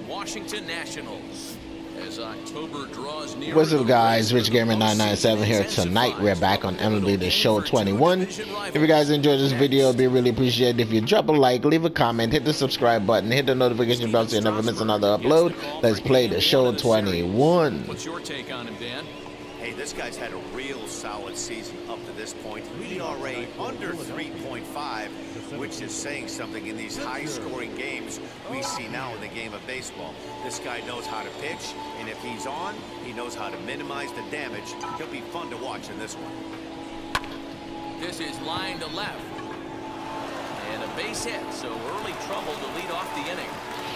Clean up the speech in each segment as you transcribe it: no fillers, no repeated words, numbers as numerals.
Washington Nationals. As October draws near. What's up, guys? Rich Gamer 997 here. Tonight we're back on MLB The Show 21. If you guys enjoyed this video, it'd be really appreciated if you drop a like, leave a comment, hit the subscribe button, hit the notification bell so you never miss another upload. Let's play The Show 21. What's your take on him, Dan? Hey, this guy's had a real solid season up to this point. ERA under 3.5, which is saying something in these high-scoring games we see now in the game of baseball. This guy knows how to pitch, and if he's on, he knows how to minimize the damage. He'll be fun to watch in this one. This is line to left. And a base hit, so early trouble to lead off the inning.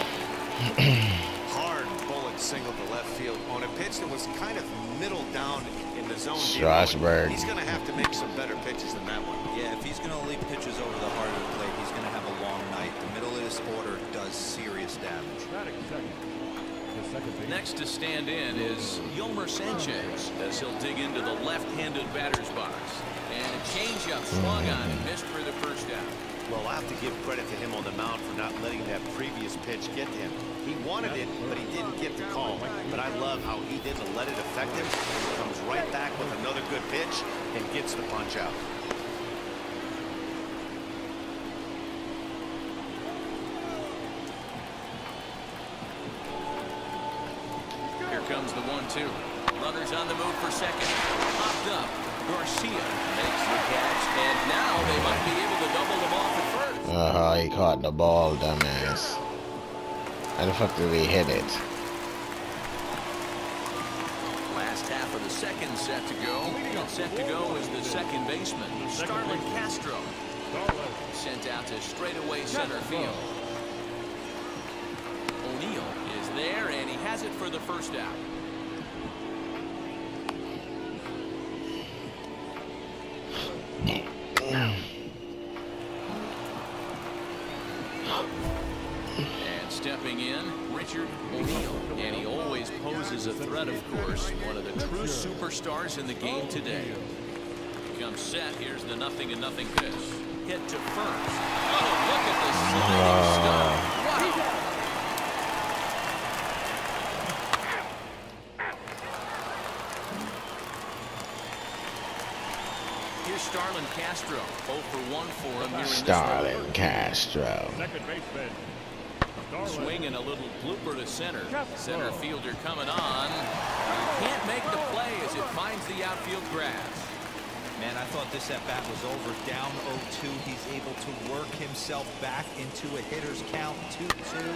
Hard bullet single to left field on a pitch that was kind of middle down in the zone. Strasburg. He's going to have to make some better pitches than that one. Yeah, if he's going to leave pitches over the heart of the plate, he's going to have a long night. The middle of this order does serious damage. Next to stand in is Yolmer Sanchez as he'll dig into the left-handed batter's box. And a changeup swung on and missed for the first out. Well, I have to give credit to him on the mound for not letting that previous pitch get to him. He wanted it, but he didn't get the call. But I love how he didn't let it affect him. He comes right back with another good pitch and gets the punch out. Here comes the 1-2. Runners on the move for second. Popped up. Garcia makes the catch, and now they might be able to double them off at first. He caught the ball, dumbass. How the fuck did he hit it? Last half of the second set to go. And set to go is the second baseman, Starlin Castro. Sent out to straightaway center field. O'Neill is there, and he has it for the first out. And stepping in, Richard O'Neill. And he always poses a threat, of course. One of the true superstars in the game today. Comes set. Here's the 0-0 pitch. Hit to first. Oh, look at the sliding stuff. Wow. Here's Starlin Castro. 0 for 1 for him here in Starlin Castro. Swinging a little blooper to center. Center fielder coming on. He can't make the play as it finds the outfield grass. Man, I thought this at-bat was over. Down 0-2. He's able to work himself back into a hitter's count. 2-2.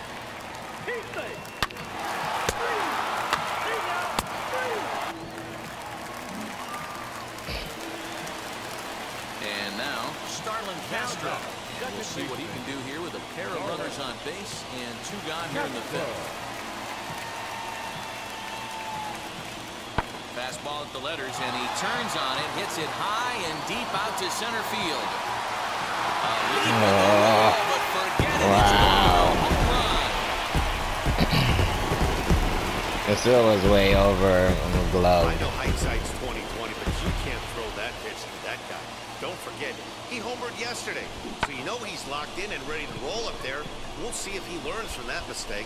And now, Starlin Castro. We'll see what he can do here with a pair of runners on base and 2 gone here in the 5th. Fastball at the letters, and he turns on it, hits it high and deep out to center field. But forget it, Wow. It still was way over on the glove. I know hindsight's 20/20, but you can't throw that pitch to that guy. Don't forget, he homered yesterday, so you know he's locked in and ready to roll up there. We'll see if he learns from that mistake.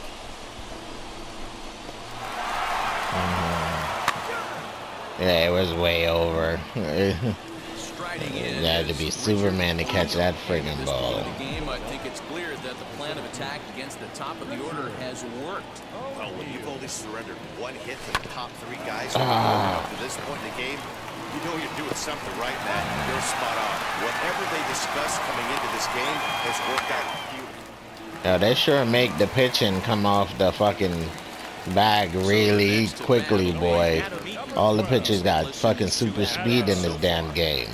Yeah, it was way over. striding in. You had to be Superman to catch that friggin' ball. The game, I think it's clear that the plan of attack against the top of the order has worked. Well, when you've only surrendered 1 hit to the top 3 guys up to this point in the game, you know you're doing something right, Matt. You're spot on. Whatever they discussed coming into this game has worked out beautifully. Yo, they sure make the pitching come off the fucking bag really quickly, boy. All the pitchers got fucking super speed in this damn game.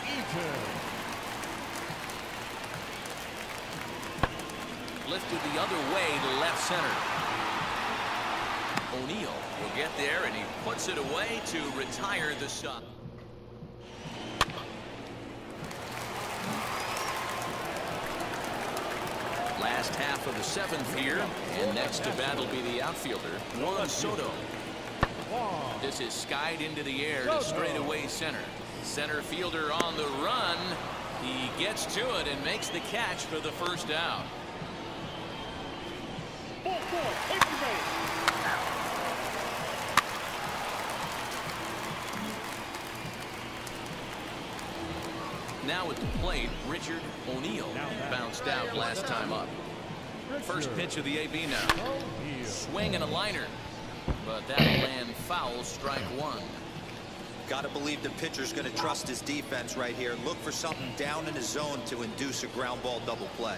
Lifted the other way to left center. O'Neill will get there, and he puts it away to retire the shot. Last half of the 7th here, and next to bat will be the outfielder, Juan Soto. This is skied into the air to straightaway center. Center fielder on the run. He gets to it and makes the catch for the first out. Now at the plate, Richard O'Neill bounced out last time up. First pitch of the AB now. Swing and a liner, but that'll land foul, strike one. Got to believe the pitcher's going to trust his defense right here. Look for something down in his zone to induce a ground ball double play.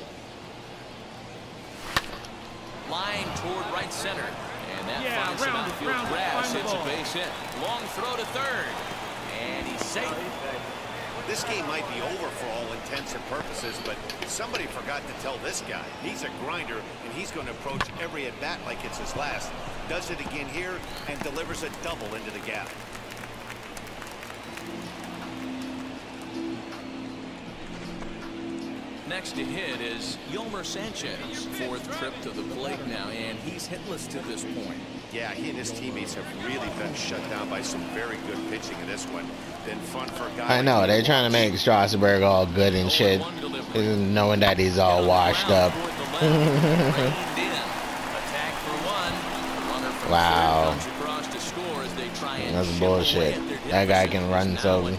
Line toward right center, and that finds some outfield grass. It's a base hit. Long throw to third, and he's safe. This game might be over for all intents and purposes, but somebody forgot to tell this guy. He's a grinder, and he's going to approach every at-bat like it's his last. Does it again here and delivers a double into the gap. Next to hit is Yolmer Sanchez. Fourth trip to the plate now, and he's hitless to this point. Yeah, he and his teammates have really been shut down by some very good pitching in this one. Been fun for a guy. I know, they're trying to make Strasburg all good and shit, knowing that he's all washed up. Wow. That's bullshit. That guy can run so.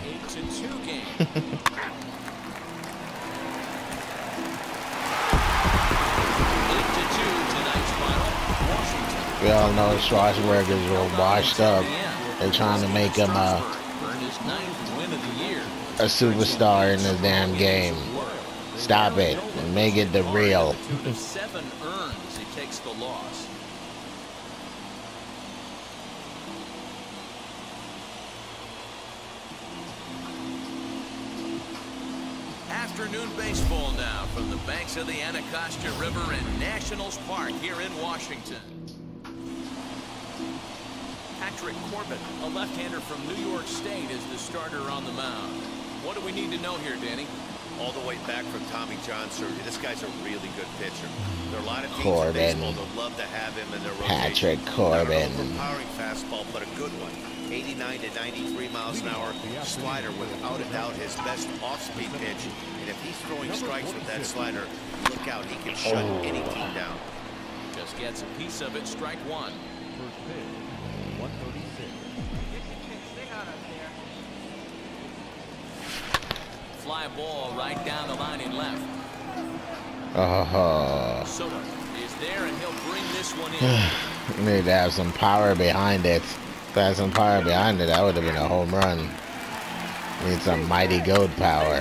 We all know Strasburg is real washed up. They're trying to make him a superstar in this damn game. Stop it and make it the real. 7 earns, he takes the loss. Afternoon baseball now from the banks of the Anacostia River in Nationals Park here in Washington. Patrick Corbin, a left-hander from New York State, is the starter on the mound. What do we need to know here, Danny? All the way back from Tommy John surgery. This guy's a really good pitcher. There are a lot of teams Corbin. in baseball that love to have him in their rotation. Patrick Corbin. Not an overpowering fastball, but a good one. 89 to 93 miles an hour. Slider, without a doubt, his best off-speed pitch. And if he's throwing strikes with that slider, look out. He can shut any team down. Just gets a piece of it. Strike one. First pitch, 136. Fly ball right down the line and left. Soto is there, and he'll bring this one in. Need to have some power behind it. If I had some power behind it, that would have been a home run. Need some mighty goat power.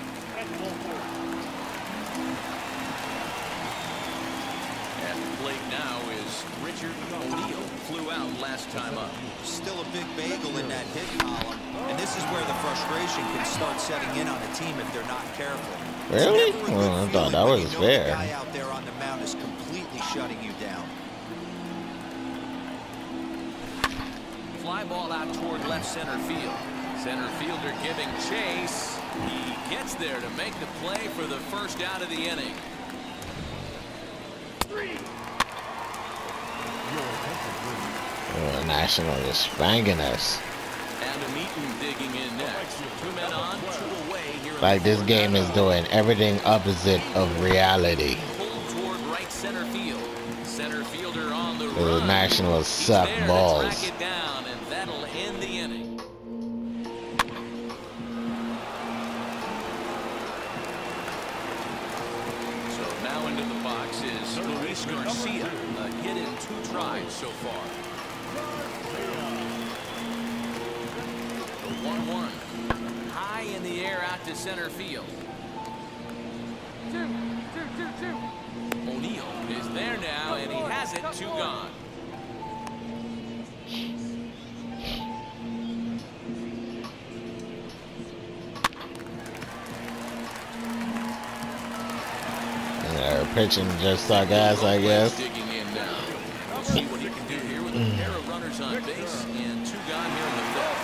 At the plate now is Richard O'Neill. Flew out last time up. Still a big bagel in that hit column, and this is where the frustration can start setting in on a team if they're not careful. Really? Well, I thought that was fair. The guy out there on the mound is completely shutting you down. Fly ball out toward left center field. Center fielder giving chase. He gets there to make the play for the first out of the inning. National is spanking us. Adam Eaton digging in next. 2 men on, 2 away here. Like this game is doing everything opposite of reality. Pulled toward right center field. Center fielder on the The run. Nationals suck He's there balls. to track it down, and that'll end the inning. So now into the box is Luis Garcia. A hit in 2 tries so far. The 1-1. High in the air out to center field. O'Neill is there now, and he has it. 2 gone. They're pitching just like us, I guess. Digging in now. We'll see what he can do here with a pair of runners on base and 2 gone here in the 5th.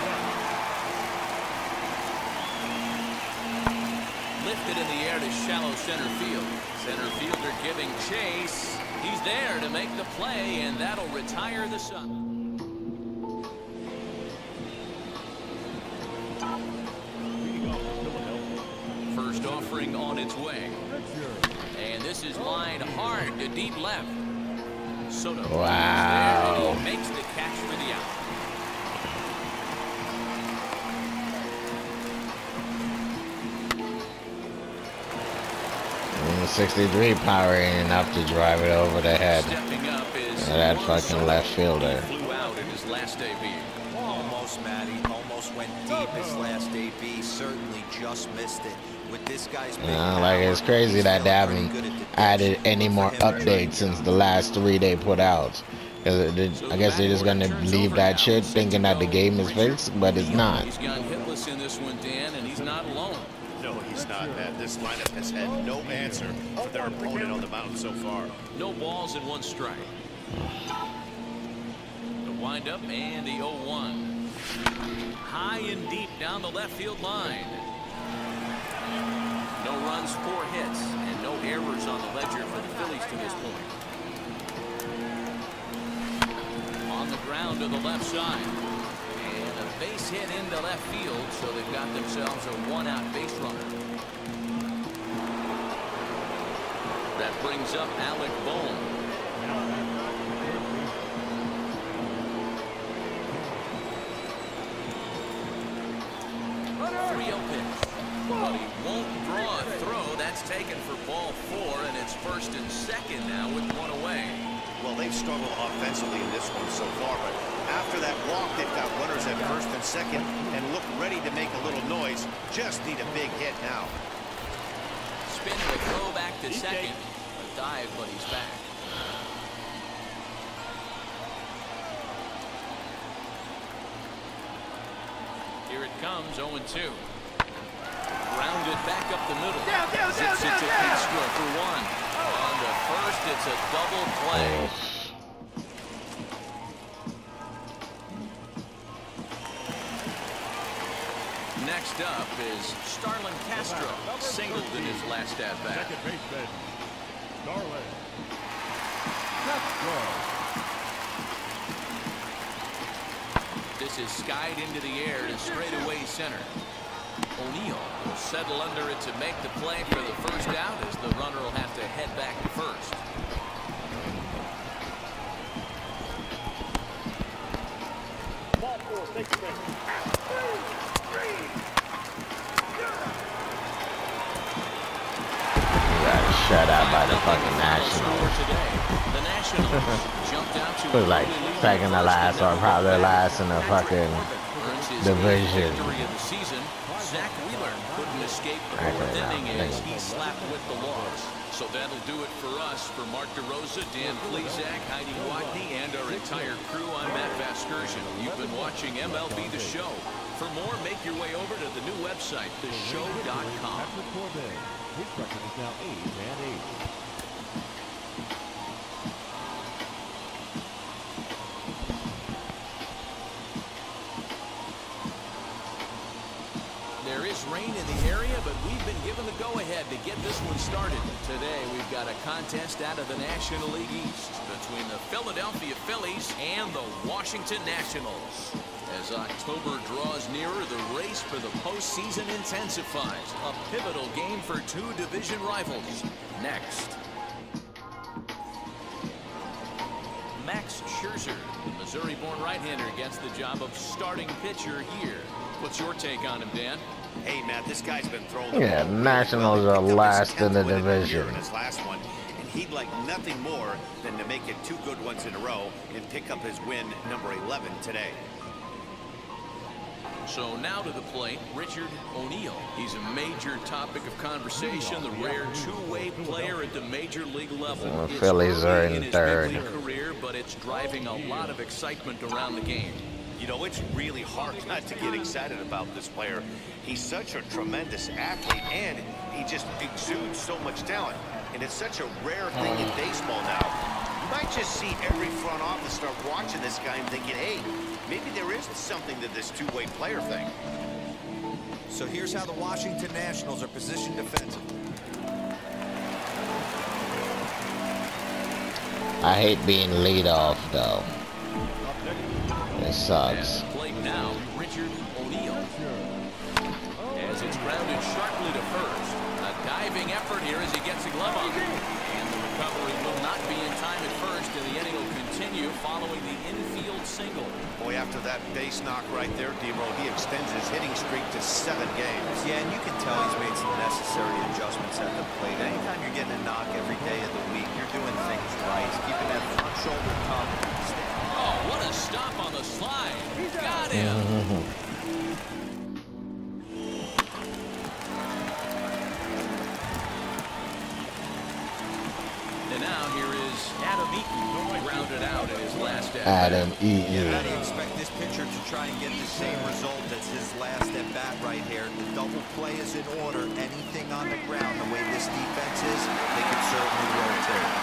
Lifted in the air to shallow center field. Center fielder giving chase. He's there to make the play, and that'll retire the Sun. First offering on its way. And this is lined hard to deep left. Soto. Wow. There, and he makes the catch for the out. 63 power ain't enough to drive it over the head of that fucking left fielder. Flew out in his last debut. Almost, Matty. Almost went deep his last AB. Certainly just missed it. With this guy's like it's crazy that they haven't added any more updates since the last 3 they put out. I guess they're just gonna leave that shit thinking that the game is fixed, but it's not. He's gone hitless in this one, Dan, and he's not alone. No, he's not, Matt. This lineup has had no answer for their opponent on the mound so far. No balls and 1 strike. The windup and the 0-1. High and deep down the left field line. No runs, 4 hits, and no errors on the ledger for the Phillies to this point. On the ground to the left side. And a base hit into left field, so they've got themselves a 1-out base runner. That brings up Alec Bohm. But he won't draw a throw. That's taken for ball 4, and it's first and second now with 1 away. Well, they've struggled offensively in this one so far, but after that walk, they've got runners at first and second and look ready to make a little noise. Just need a big hit now. Spin the throw back to second. A dive, but he's back. Here it comes, 0-2. Grounded back up the middle. Zips it to Castro for 1. On the first, it's a double play. Next up is Starlin Castro, singled in his last at-bat. Second baseman, Starlin Castro. This is skied into the air to straightaway center. O'Neill will settle under it to make the play for the first out, as the runner will have to head back to first. Ball 4, take the Shut out by the fucking Nationals. The Nationals jumped out to It was like second to last or probably last in the fucking division. Zach Wheeler couldn't escape the 4th inning as he slapped with the loss. So that'll do it for us. For Mark DeRosa, Dan Plesac, Heidi Watney, and our entire crew, I'm Matt Vasgersian. You've been watching MLB The Show. For more, make your way over to the new website, theshow.com. Patrick Corbin. His record is now 8-8. There is rain in the area, but we've been given the go-ahead to get this one started. Today, we've got a contest out of the National League East between the Philadelphia Phillies and the Washington Nationals. As October draws nearer, the race for the postseason intensifies. A pivotal game for 2 division rivals. Next. Max Scherzer, the Missouri-born right-hander, gets the job of starting pitcher here. What's your take on him, Dan? Hey, Matt, this guy's been throwing. Yeah, Nationals are last in the division. In his last one, and he'd like nothing more than to make it 2 good ones in a row and pick up his win number 11 today. So now to the plate, Richard O'Neill. He's a major topic of conversation, the rare two-way player at the major league level. The Phillies are in third. Career, but it's driving a lot of excitement around the game. You know, it's really hard not to get excited about this player. He's such a tremendous athlete, and he just exudes so much talent. And it's such a rare thing in baseball now. You might just see every front office start watching this guy and thinking, hey, maybe there is something to this two-way player thing. So here's how the Washington Nationals are positioned defensively. I hate being lead off though. It sucks. Plate now, Richard O'Neill. As it's grounded sharply to first. A diving effort here as he gets a glove on it. And the recovery will not be in time at first, and the inning will you following the infield single. Boy, after that base knock right there, Demo, he extends his hitting streak to 7 games. Yeah, and you can tell he's made some necessary adjustments at the plate. Anytime you're getting a knock every day of the week, you're doing things right. He's keeping that front shoulder covered. Oh, what a stop on the slide. Got him. And now here is Adam Eaton, grounded out in his last at-bat. Adam Eaton. How do you expect this pitcher to try and get the same result as his last at-bat right here? The double play is in order. Anything on the ground, the way this defense is, they could certainly rotate.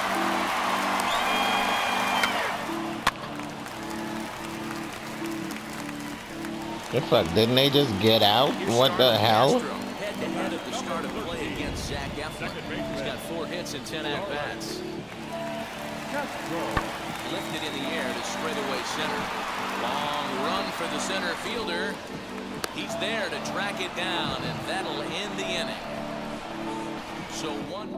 The fuck, didn't they just get out? What the hell? Head-to-head at the start of play against Zach Eflin. He's got 4 hits and 10 at-bats. Lifted in the air to straightaway center. Long run for the center fielder. He's there to track it down, and that'll end the inning. So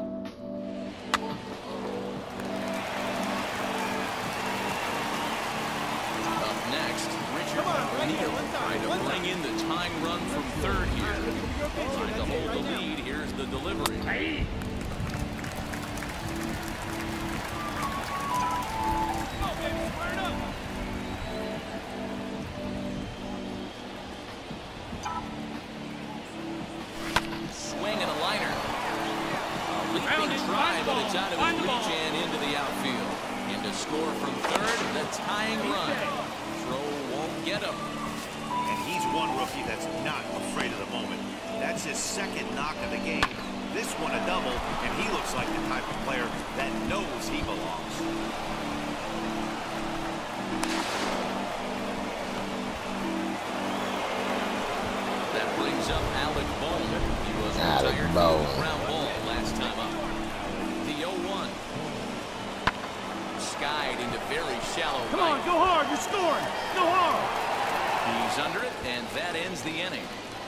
up next, Richard O'Neill trying to bring in the tying run from third here. Trying to hold the lead. Here's the delivery. Swing and a liner. A leaping try, but it's out of his reach and into the outfield. And to score from third, the tying run. Throw won't get him. And he's one rookie that's not afraid of the moment. That's his 2nd knock of the game. This one a double, and he looks like the type of player that knows he belongs. That brings up Alec Bohm. He was Alec retired Bohm. for a ground ball last time up. The 0-1. Skied into very shallow Come right. on, go hard, you're scoring. Go hard. He's under it, and that ends the inning.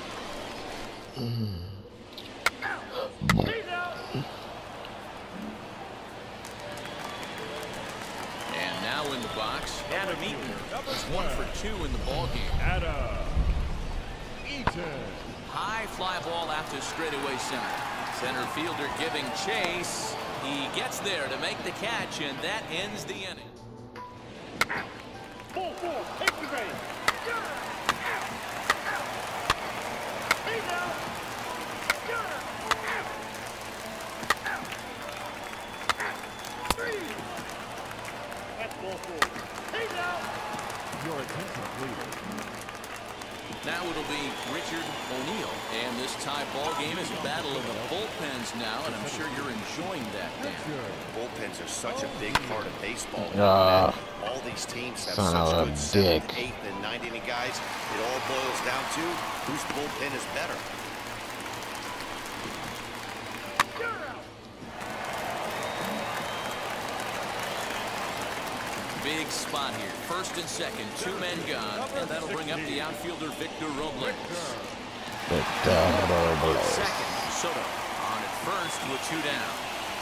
And now in the box, Adam Eaton. He's 1 for 2 in the ballgame. Adam Eaton. High fly ball out to straightaway center. Center fielder giving chase. He gets there to make the catch, and that ends the inning. Full, take the base. That's ball 4. Your attention, please. Now it'll be Richard O'Neill, and this tie ball game is a battle of the bullpens now, and I'm sure you're enjoying that, Dan. Bullpens are such a big part of baseball. Ah. All these teams have Son of such a good dick. 7th, 8th, and 9th inning guys. It all boils down to whose bullpen is better. Big spot here. 1st and 2nd, 2 men gone, and that'll bring up the outfielder Victor Robles. Second, Soto on at first with 2 down.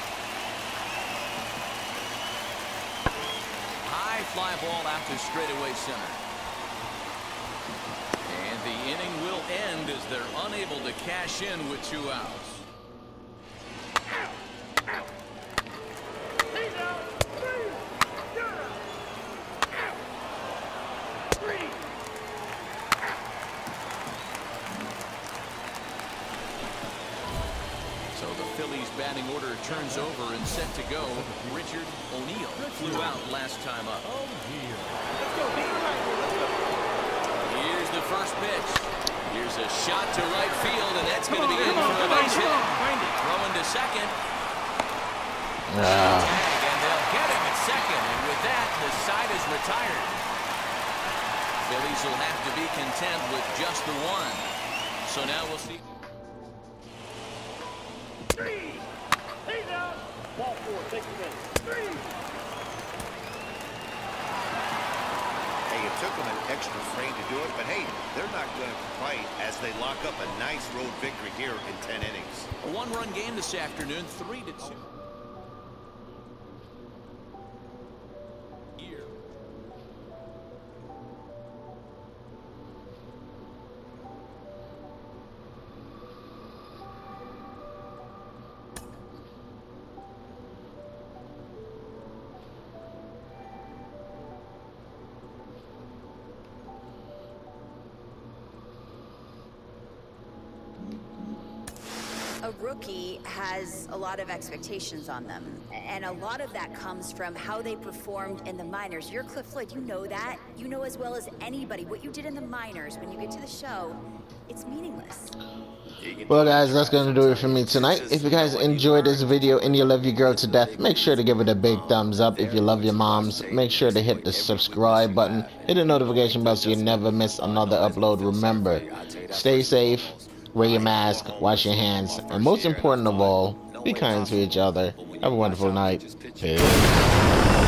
High fly ball out to straightaway center. And the inning will end as they're unable to cash in with 2 outs. So the Phillies batting order turns over and set to go. Richard O'Neill flew out last time up. Here's the first pitch. Here's a shot to right field, and that's going to be in for a base hit. Throwing to second. Tag, and they'll get him at second, and with that, the side is retired. Phillies will have to be content with just the 1. So now we'll see. Ball 4, take the base. Hey, it took them an extra frame to do it, but hey, they're not going to complain as they lock up a nice road victory here in 10 innings. A 1-run game this afternoon, 3-2. a rookie has a lot of expectations on them, and a lot of that comes from how they performed in the minors. You're Cliff Floyd, you know that. You know as well as anybody what you did in the minors. When you get to the show, it's meaningless. Well guys, that's gonna do it for me tonight. If you guys enjoyed this video and you love your girl to death, make sure to give it a big thumbs up. If you love your moms, make sure to hit the subscribe button, hit the notification bell so you never miss another upload. Remember, stay safe, wear your mask, wash your hands, and most important of all, be kind to each other. Have a wonderful night. Peace.